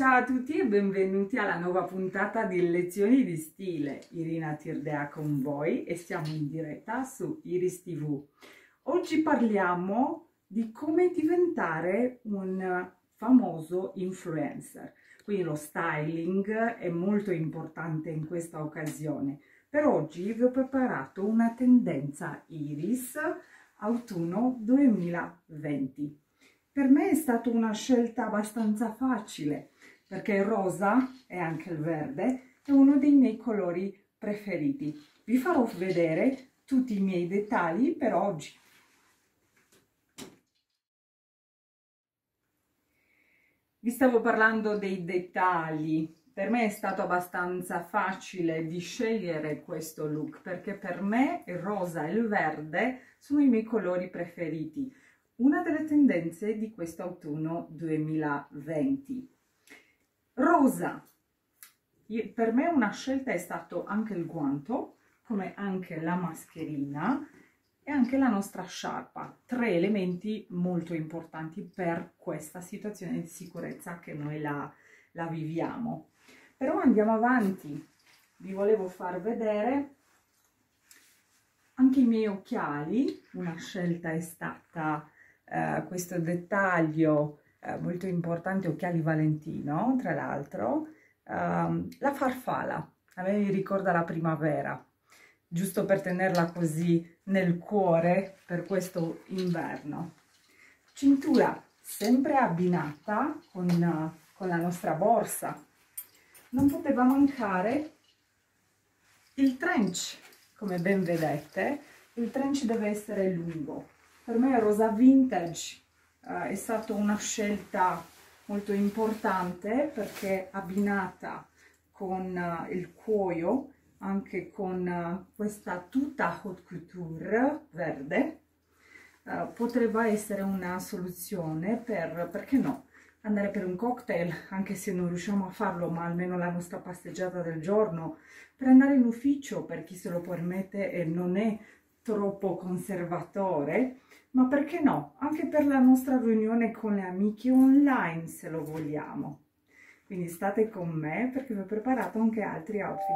Ciao a tutti e benvenuti alla nuova puntata di Lezioni di Stile. Irina Tirdea con voi e siamo in diretta su Iris TV. Oggi parliamo di come diventare un famoso influencer. Quindi lo styling è molto importante in questa occasione. Per oggi vi ho preparato una tendenza Iris autunno 2020. Per me è stata una scelta abbastanza facile perché il rosa e anche il verde è uno dei miei colori preferiti. Vi farò vedere tutti i miei dettagli per oggi. Vi stavo parlando dei dettagli. Per me è stato abbastanza facile di scegliere questo look perché per me il rosa e il verde sono i miei colori preferiti. Una delle tendenze di quest'autunno 2020. Rosa. Per me una scelta è stato anche il guanto, come anche la mascherina e anche la nostra sciarpa. Tre elementi molto importanti per questa situazione di sicurezza che noi la viviamo. Però andiamo avanti. Vi volevo far vedere anche i miei occhiali. Una scelta è stata questo dettaglio molto importante, occhiali Valentino, tra l'altro, la farfalla, a me mi ricorda la primavera, giusto per tenerla così nel cuore per questo inverno. Cintura sempre abbinata con la nostra borsa. Non poteva mancare il trench, come ben vedete, il trench deve essere lungo. Per me rosa vintage è stata una scelta molto importante perché abbinata con il cuoio, anche con questa tuta haute couture verde, potrebbe essere una soluzione per, perché no, andare per un cocktail, anche se non riusciamo a farlo, ma almeno la nostra passeggiata del giorno, per andare in ufficio per chi se lo permette e non è troppo conservatore, ma perché no, anche per la nostra riunione con le amiche online se lo vogliamo. Quindi state con me perché vi ho preparato anche altri outfit.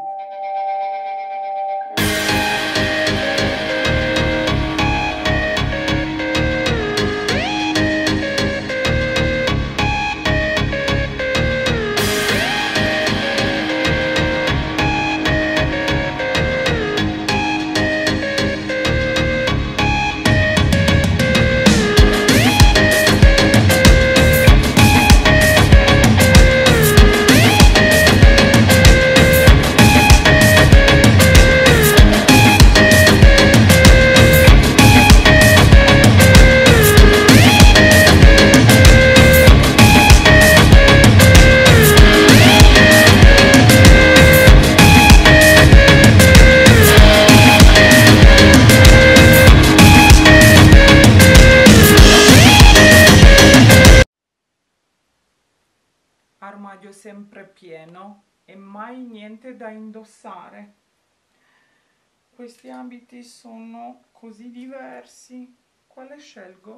Armadio sempre pieno e mai niente da indossare. Questi abiti sono così diversi. Quale scelgo?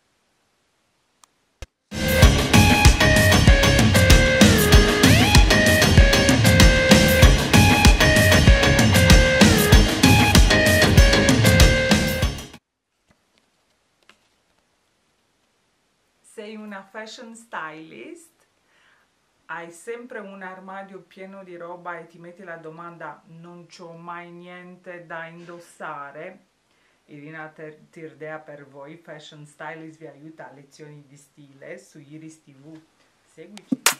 Sei una fashion stylist? Hai sempre un armadio pieno di roba e ti metti la domanda non c'ho mai niente da indossare? Irina Tirdea per voi, fashion stylist, vi aiuta a lezioni di stile su Iris TV. Seguici!